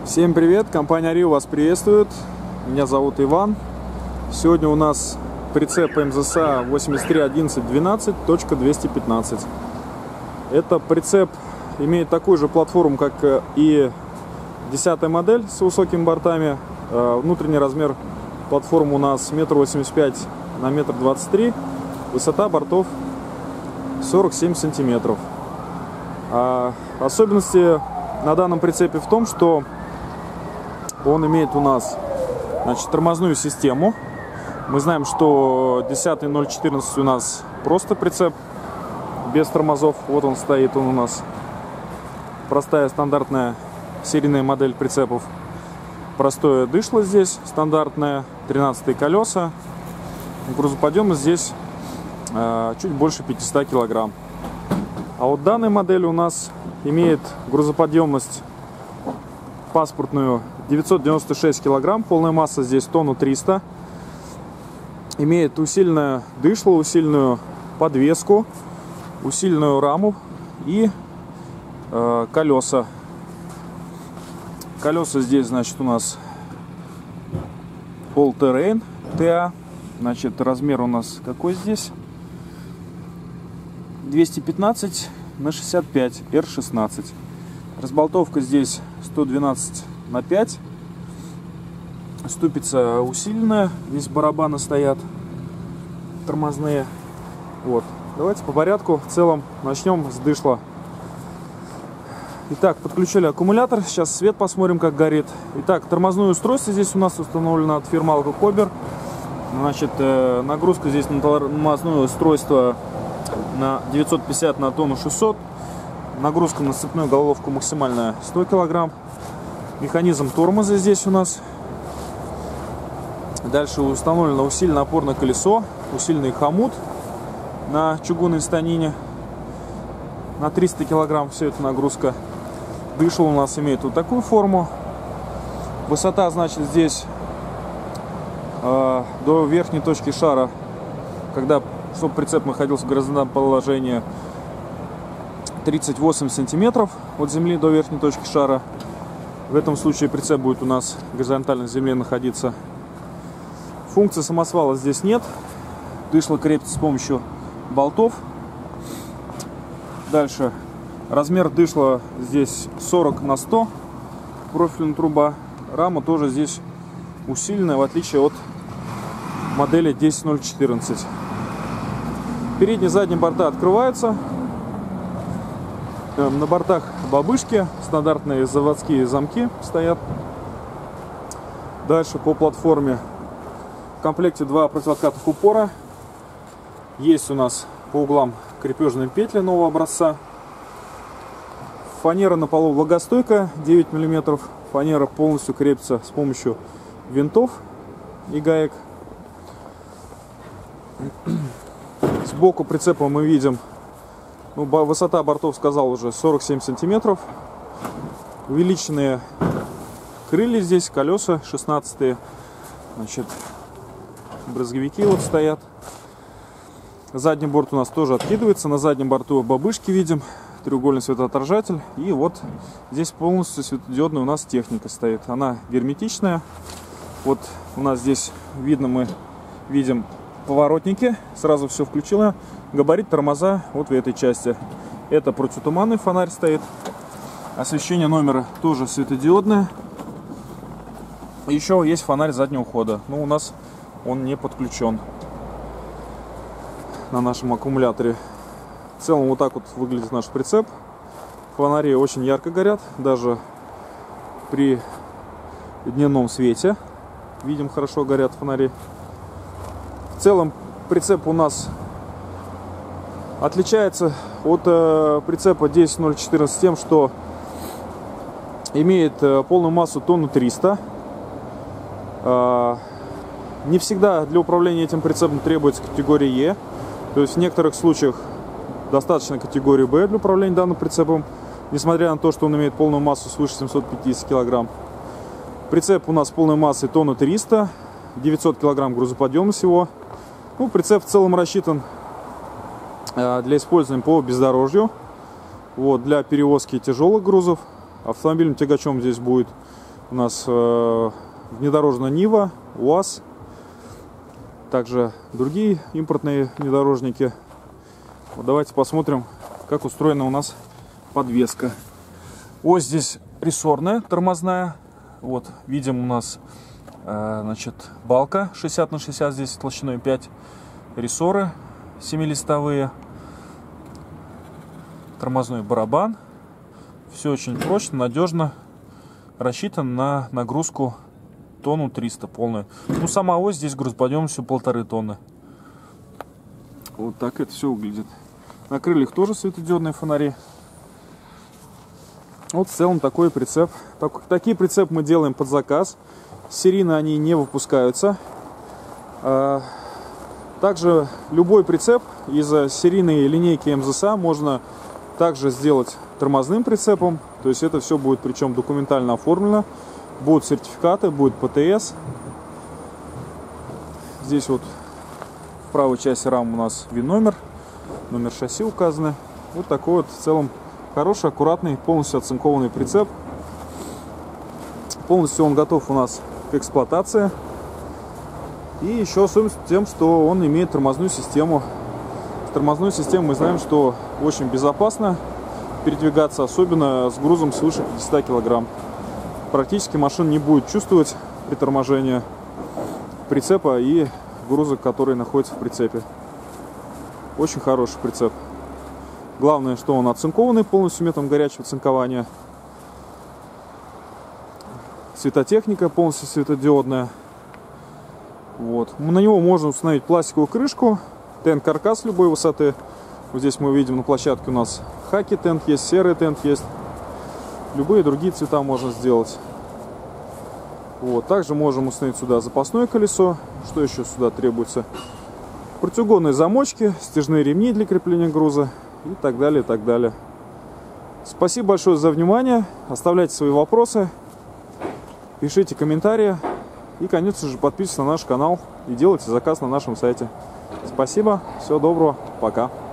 Всем привет, компания Rio вас приветствует. Меня зовут Иван. Сегодня у нас прицеп МЗСА 831112.215. Это прицеп имеет такую же платформу, как и 10-я модель с высокими бортами. Внутренний размер платформы у нас 1,85 на 1,23 м. Высота бортов 47 сантиметров. Особенности на данном прицепе в том, что он имеет у нас, тормозную систему. Мы знаем, что 10.014 у нас просто прицеп без тормозов. Вот он стоит, он у нас простая стандартная серийная модель прицепов. Простое дышло здесь стандартное, 13-е колеса. Грузоподъемность здесь чуть больше 500 килограмм. А вот данная модель у нас имеет грузоподъемность паспортную 996 килограмм, полная масса здесь 1300. Имеет усиленное дышло, усиленную подвеску, усиленную раму и колеса. Колеса здесь, у нас All Terrain TA. Размер у нас какой здесь? 215 на 65 R16. Разболтовка здесь 112 на 5. Ступица усиленная. Здесь барабаны стоят тормозные. Вот. Давайте по порядку. В целом начнем с дышла. Итак, подключили аккумулятор. Сейчас свет посмотрим, как горит. Итак, тормозное устройство здесь у нас установлено от фирмы Alco-Cobber. Нагрузка здесь на тормозное устройство на 950 на тонну 600. Нагрузка на сцепную головку максимальная 100 килограмм. Механизм тормоза здесь у нас. Дальше установлено усиленное опорное колесо, усиленный хомут на чугунной станине на 300 килограмм. Все это нагрузка. Дышло у нас имеет вот такую форму. Высота, здесь до верхней точки шара, чтобы прицеп находился в горизонтальном положении, 38 сантиметров от земли до верхней точки шара. В этом случае прицеп будет у нас горизонтально на земле находиться. Функции самосвала здесь нет. Дышло крепится с помощью болтов. Дальше. Размер дышла здесь 40 на 100. Профильная труба. Рама тоже здесь усиленная, в отличие от модели 10.014. Передние и задние борта открываются. На бортах бабышки, стандартные заводские замки стоят. Дальше по платформе в комплекте два противооткатных упора. Есть у нас по углам крепежные петли нового образца. Фанера на полу влагостойкая, 9 мм. Фанера полностью крепится с помощью винтов и гаек. Сбоку прицепа мы видим, высота бортов, сказал уже, 47 сантиметров. Увеличенные крылья здесь, колеса 16-е. Брызговики вот стоят. Задний борт у нас тоже откидывается. На заднем борту бабышки видим. Треугольный светоотражатель. И вот здесь полностью светодиодная у нас техника стоит. Она герметичная. Вот у нас здесь видно, мы видим поворотники. Сразу все включила. Габарит, тормоза вот в этой части. Это противотуманный фонарь стоит. Освещение номера тоже светодиодное. Еще есть фонарь заднего хода. Но у нас он не подключен на нашем аккумуляторе. В целом вот так вот выглядит наш прицеп. Фонари очень ярко горят. Даже при дневном свете видим, хорошо горят фонари. В целом прицеп у нас отличается от прицепа 10.014 тем, что имеет полную массу 1300. Не всегда для управления этим прицепом требуется категория Е. То есть в некоторых случаях достаточно категории Б для управления данным прицепом, несмотря на то, что он имеет полную массу свыше 750 килограмм. Прицеп у нас полной массой 1300, 900 килограмм грузоподъема всего. Прицеп в целом рассчитан для использования по бездорожью. Для перевозки тяжелых грузов. Автомобильным тягачом здесь будет у нас внедорожная Нива, УАЗ, также другие импортные внедорожники. Вот давайте посмотрим, как устроена у нас подвеска. Ось здесь рессорная, тормозная. Вот видим, у нас значит, балка 60 на 60 здесь толщиной 5, рессоры 7-листовые, тормозной барабан. Все очень прочно, надежно, рассчитан на нагрузку тонну 300 полную. Ну, сама ось здесь грузоподъемностью 1,5 тонны. Вот так это все выглядит. На крыльях тоже светодиодные фонари. Вот в целом такой прицеп. Такие прицепы мы делаем под заказ. Серийно они не выпускаются. Также любой прицеп из серийной линейки МЗСА можно также сделать тормозным прицепом. То есть это все будет причем документально оформлено. Будут сертификаты, будет ПТС. Здесь вот в правой части рамы у нас ВИН-номер, номер шасси указаны. Вот такой вот в целом хороший, аккуратный, полностью оцинкованный прицеп. Полностью он готов у нас к эксплуатации. И еще особенность тем, что он имеет тормозную систему. С тормозной системой мы знаем, что очень безопасно передвигаться, особенно с грузом свыше 500 килограмм. Практически машина не будет чувствовать при торможении прицепа и груза, который находится в прицепе. Очень хороший прицеп. Главное, что он оцинкованный полностью методом горячего цинкования. Светотехника полностью светодиодная. Вот. На него можно установить пластиковую крышку, тент-каркас любой высоты. Вот здесь мы видим на площадке у нас хаки тент есть, серый тент есть. Любые другие цвета можно сделать. Вот. Также можем установить сюда запасное колесо. Что еще сюда требуется? Противоугонные замочки, стяжные ремни для крепления груза и так далее, и так далее. Спасибо большое за внимание. Оставляйте свои вопросы, пишите комментарии и, конечно же, подписывайтесь на наш канал и делайте заказ на нашем сайте. Спасибо, всего доброго, пока.